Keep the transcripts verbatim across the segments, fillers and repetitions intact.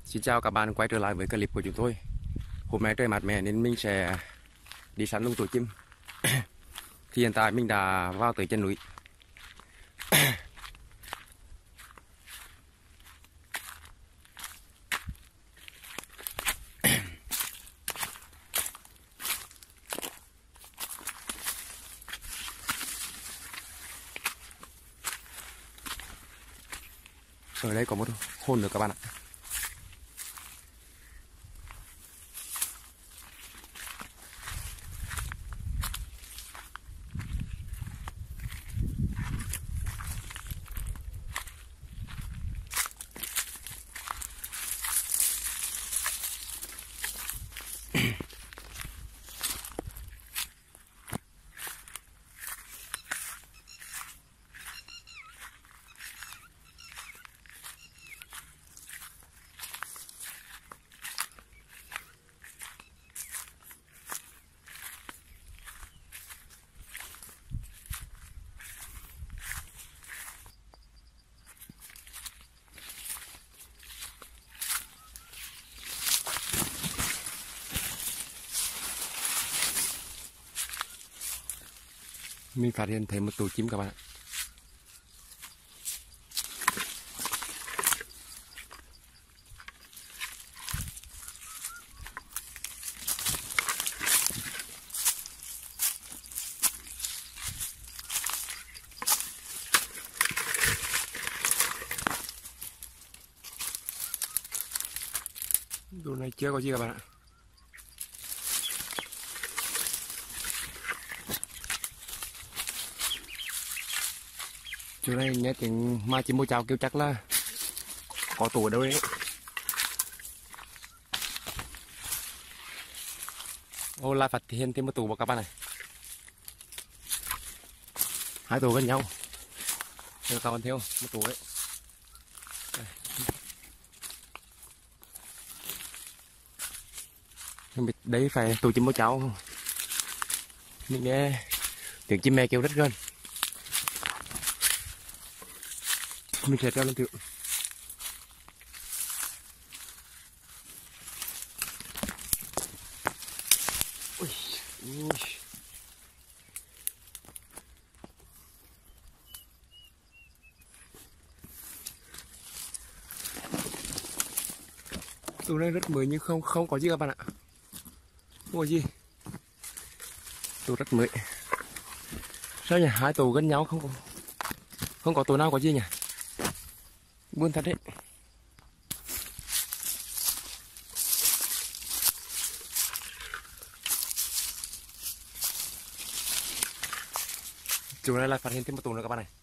Xin chào các bạn quay trở lại với clip của chúng tôi. Hôm nay trời mát mẻ nên mình sẽ đi săn lùng tủi chim. Thì hiện tại mình đã vào tới chân núi. Ở đây có một hôn nữa các bạn ạ. Mình phát hiện thấy một tủ chim các bạn ạ. Đồ này chưa có gì các bạn ạ. Chỗ này nghe tiếng ma chim bồ chào kêu chắc là có tủ ở đâu đấy. Ô, lại phát hiện thêm một tủ vào các bạn này. Hai tủ gần nhau. Theo các bạn theo một tủ đấy. Không biết đấy phải tủ chim bồ chào không? Mình nghe tiếng chim mẹ kêu rất gần. Mình sẽ treo lên thử. Ui, ui. Tủ này rất mới nhưng không không có gì các bạn ạ. Không có gì. Tủ rất mới. Sao nhỉ? Hai tủ gần nhau không có không có tủ nào có gì nhỉ? Buồn thật đấy. Chỗ này lại phát hiện thêm một tủ nữa các bạn này.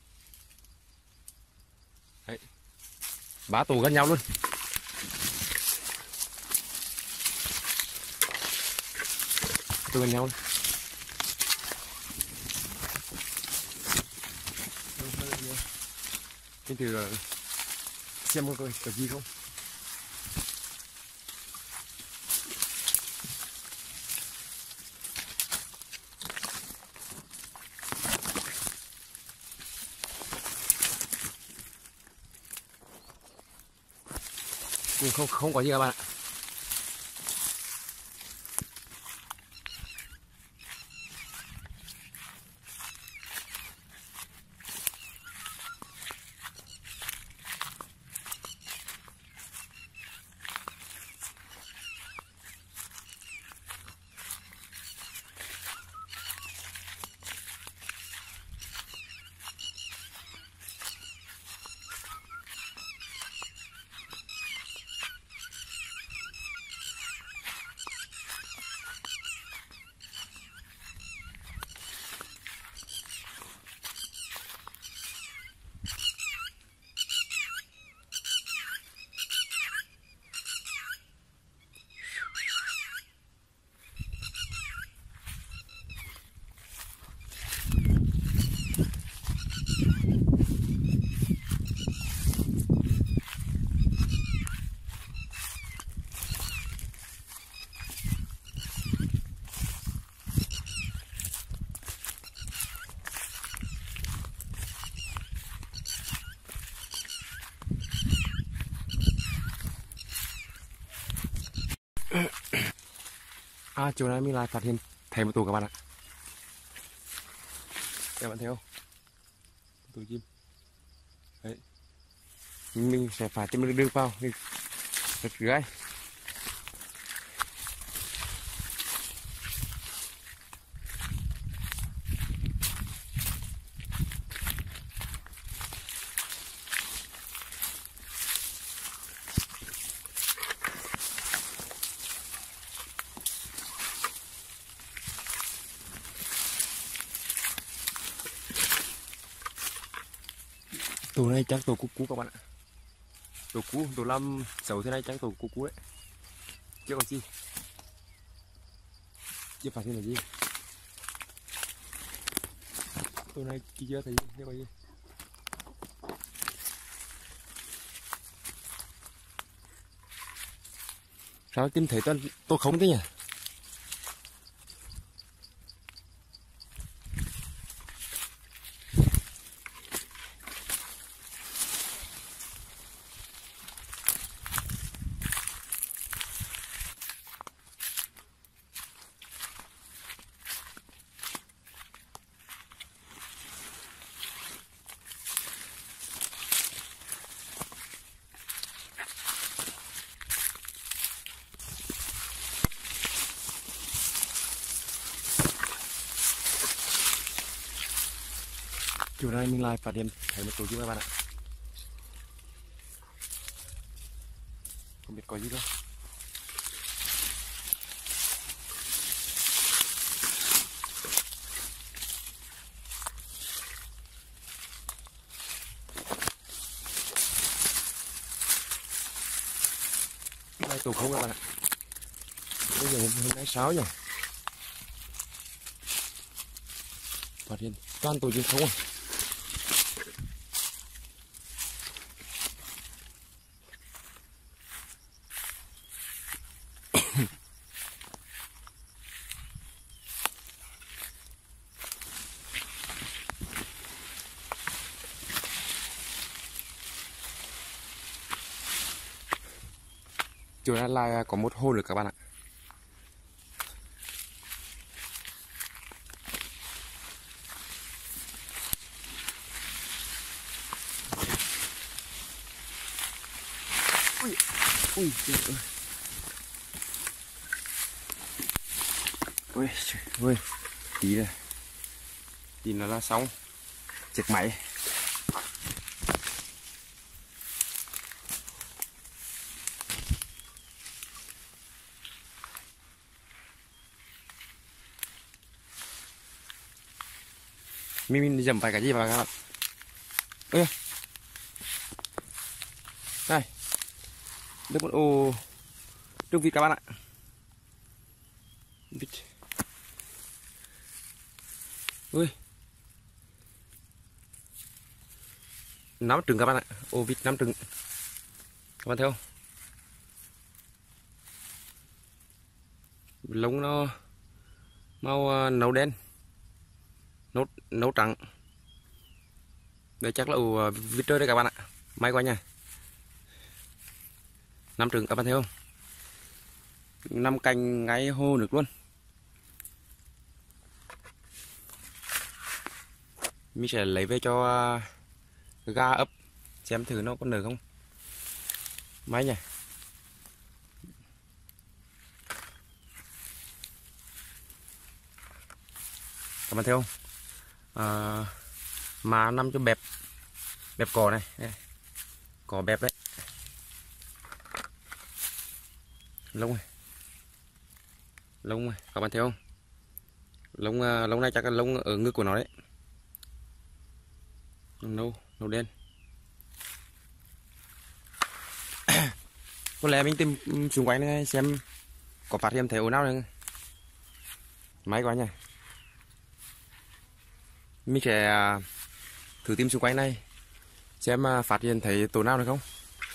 Đấy. Ba tủ gần nhau luôn. Tủ gần nhau luôn. Mình thử xem có cái gì không. Nhưng không không có gì các bạn ạ. À, chiều nay mình lại phát hiện thấy một tổ các bạn ạ. Các bạn thấy không? Tổ chim. Đấy. Mình sẽ phải tìm đường vào. Mình rất gái. Tổ này chắc tổ cú cú các bạn ạ. Tổ cú, tổ năm sáu thế này chắc tổ cú cú đấy. Chứ còn chi. Chưa phát hiện là gì. Tổ này chưa thấy gì, chưa có gì. Sao tìm thấy toàn tổ không thế nhỉ? Chiều nay mình lại phát hiện thấy một tổ chim các bạn ạ. Không biết có gì đâu. Đây tổ không các bạn ạ. Bây giờ hôm nay sáu nhỉ. Phát hiện toàn tổ chim không à. Chiều nay là có một hồ nữa các bạn ạ. Ui, ui trời ơi. Ui trời ơi. Tí này. Tí nó là xong. Chết máy. Mình, mình dầm phải cái gì vào các bạn. Ê. Này. Được một ô trứng vịt các bạn ạ. Vịt. Ui. Năm trứng các bạn ạ. Ô vịt năm trứng. Các bạn thấy không? Lông nó màu nâu đen. Nâu, nâu trắng. Đây chắc là ổ vịt rơi đây các bạn ạ. May quá nha. Năm trứng các bạn thấy không? Năm cành ngay hồ nước luôn. Mình sẽ lấy về cho gà ấp xem thử nó có nở không. May nhỉ. Các bạn thấy không? À, mà nằm cho bẹp bẹp cỏ này, đây. Cỏ bẹp đấy. Lông này. Lông này, các bạn thấy không? Lông lông này chắc là lông ở ngực của nó đấy. Lông nâu, nâu đen. Có lẽ mình tìm xung quanh này xem có phát hiện thấy ổ nào nữa. May quá nha. Mình sẽ thử tìm xung quanh này xem phát hiện thấy tổ nào được không.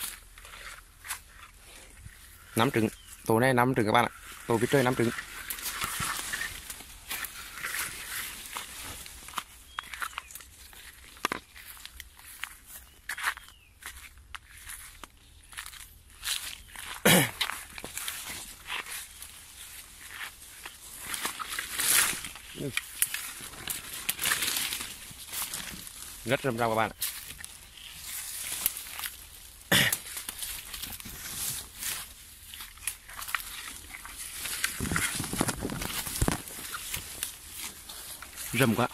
Năm trứng, tổ này năm trứng các bạn ạ. Tổ vịt trời năm trứng. rất râm rau các bạn ạ. Râm quá.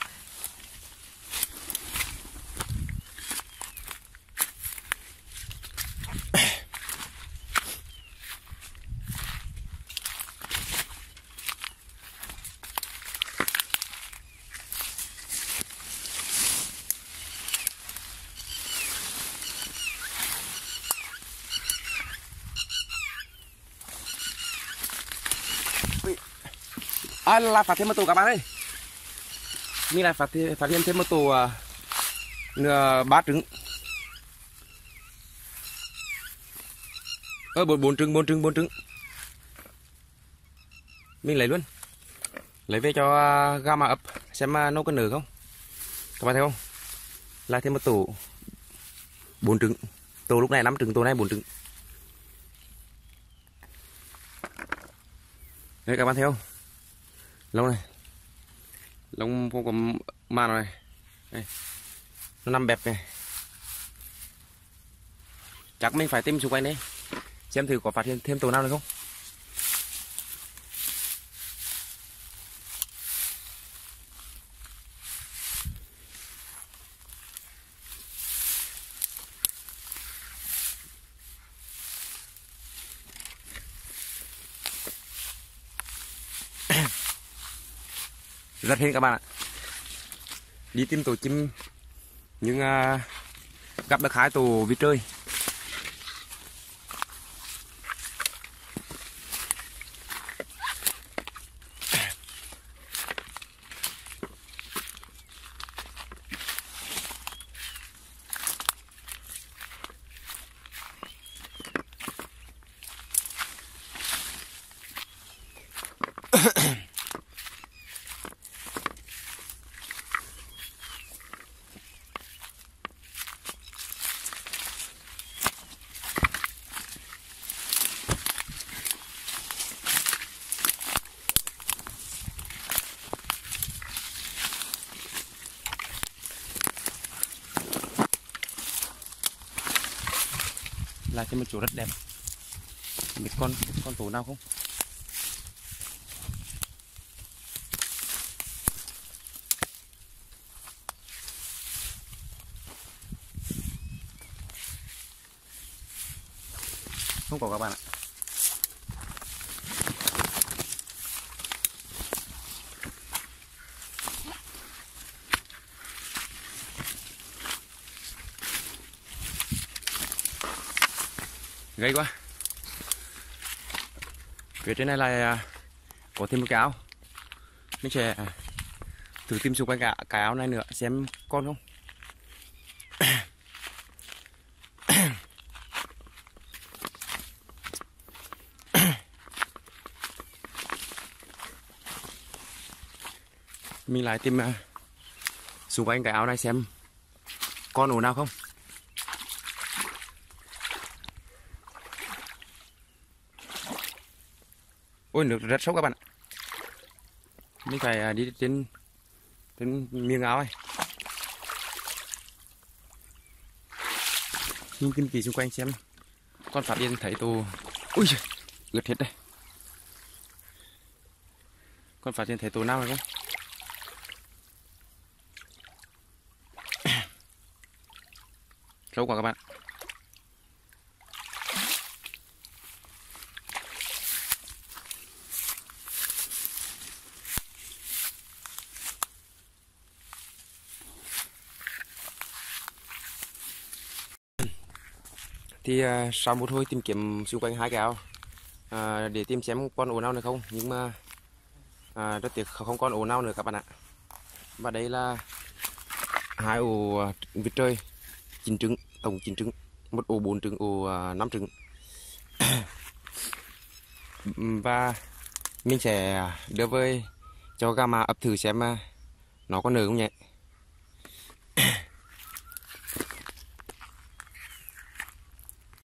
À, là phát thêm một tổ các bạn ơi. Mình lại phát thêm, phát hiện thêm một tổ uh, nửa ba trứng. Ơ bốn bốn trứng, bốn trứng, bốn trứng. Mình lấy luôn. Lấy về cho uh, gà mà ấp xem uh, nấu có nở không. Các bạn thấy không? Lại thêm một tổ bốn trứng. Tổ lúc này năm trứng, tổ này bốn trứng. Đấy các bạn thấy không? Lông này. Lông không có màn này. Đây. Nó nằm bẹp này. Chắc mình phải tìm xung quanh đây. Xem thử có phát hiện thêm tổ nào nữa không. Rất hên các bạn ạ. Đi tìm tổ chim nhưng uh, gặp được hai tổ vịt trời. Là trên một chỗ rất đẹp. Biết con con tổ nào không? Không có các bạn ạ. Gây quá. Phía trên này là có thêm một cái áo. Mình sẽ thử tìm xung quanh cả cái áo này nữa xem con không. Mình lại tìm xung quanh cái áo này xem con ổ nào không. Ôi nước rất sâu các bạn ạ. Mình phải đi trên trên miếng áo này. Nhìn kinh kỳ xung quanh xem con phát hiện thấy tổ. Ui giời, ướt hết đây. Con phát hiện thấy tổ nào rồi không? Sâu quá các bạn. Thì uh, sau một hồi tìm kiếm xung quanh hai cái áo uh, để tìm xem con ổ nào nữa không, nhưng mà uh, rất tiếc không con ổ nào nữa các bạn ạ. Và đây là hai ổ vịt trời chín trứng, tổng chín trứng, một ổ bốn trứng, ổ uh, năm trứng. Và mình sẽ đưa về cho gà mà ấp thử xem uh, nó có nở không nhé.